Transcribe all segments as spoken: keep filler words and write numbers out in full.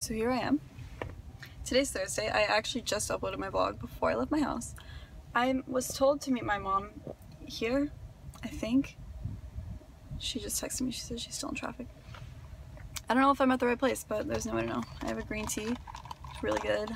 So here I am. Today's Thursday. I actually just uploaded my vlog before I left my house. I was told to meet my mom here, I think. She just texted me. She said she's still in traffic. I don't know if I'm at the right place, but there's no way to know. I have a green tea. It's really good.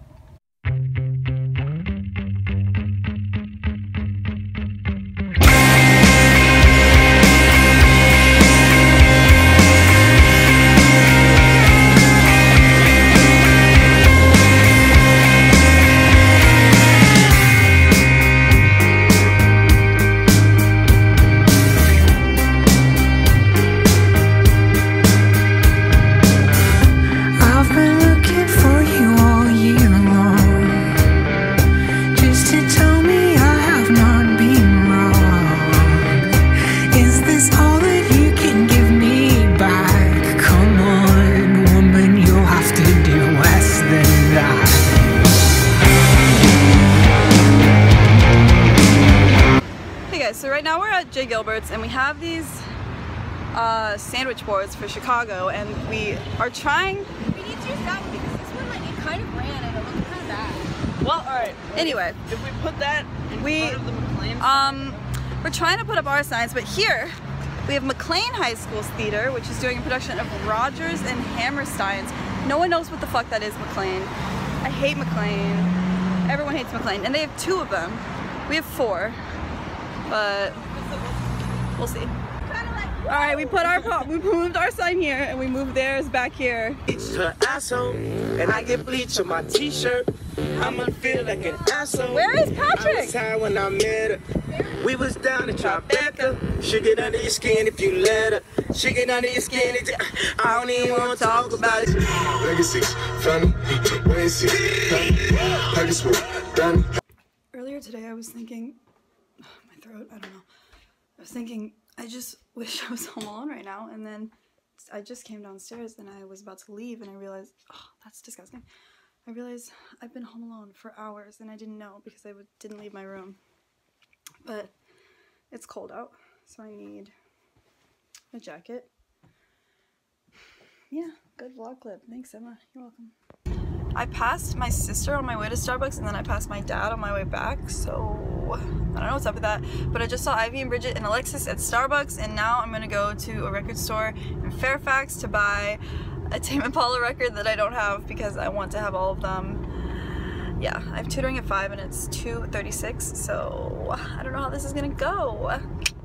So right now we're at J. Gilbert's and we have these uh, sandwich boards for Chicago, and we are trying. We need to use that one because this one, like, it kind of ran and it looked kind of bad. Well, all right. Anyway, if we put that in we front of the McLean um we're trying to put up our signs, but here we have McLean High School's theater, which is doing a production of Rodgers and Hammerstein's. No one knows what the fuck that is, McLean. I hate McLean. Everyone hates McLean, and they have two of them. We have four. But we'll see. All right, we put our we moved our sign here, and we moved theirs back here. It's her asshole, and I get bleach on my t-shirt. I'ma feel like an asshole. Where is Patrick? I was high when I met her. We was down in Tribeca. She get under your skin if you let her. She get under your skin. I don't even want to talk about it. Legacies, family, Earlier today, I was thinking. Throat, I don't know. I was thinking, I just wish I was home alone right now, and then I just came downstairs and I was about to leave and I realized, oh, that's disgusting. I realized I've been home alone for hours and I didn't know because I w didn't leave my room. But it's cold out, so I need a jacket. Yeah, good vlog clip. Thanks, Emma. You're welcome. I passed my sister on my way to Starbucks, and then I passed my dad on my way back, so I don't know what's up with that. But I just saw Ivy and Bridget and Alexis at Starbucks, and now I'm gonna go to a record store in Fairfax to buy a Tame Impala record that I don't have because I want to have all of them. Yeah, I have tutoring at five and it's two thirty-six, so I don't know how this is gonna go.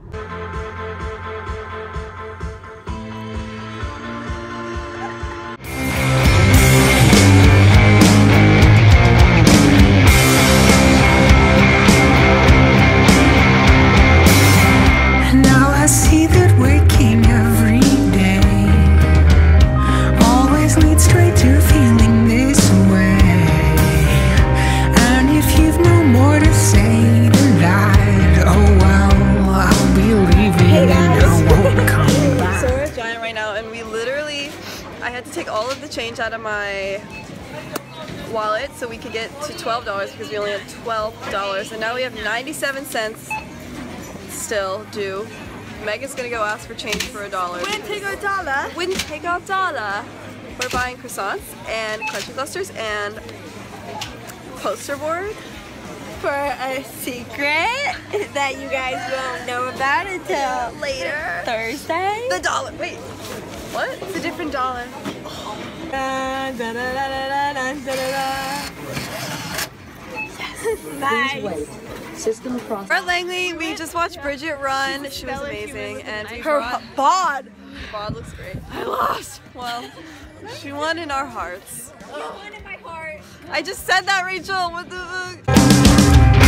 Change out of my wallet so we could get to twelve dollars because we only had twelve dollars, and now we have ninety-seven cents still due. Megan's gonna go ask for change for a dollar. Wouldn't take a dollar. Wouldn't take a dollar. We're buying croissants and crunchy clusters and poster board for a secret that you guys won't know about until later. Thursday. The dollar. Wait. What? It's a different dollar. Da, da, da, da, da, da, da, da. Yes. Nice. System across. We're at Langley. We just watched Bridget run. She was amazing, and we her brought, bod. bod looks great. I lost. Well, she won in our hearts. You won in my heart. I just said that, Rachel. What the fuck?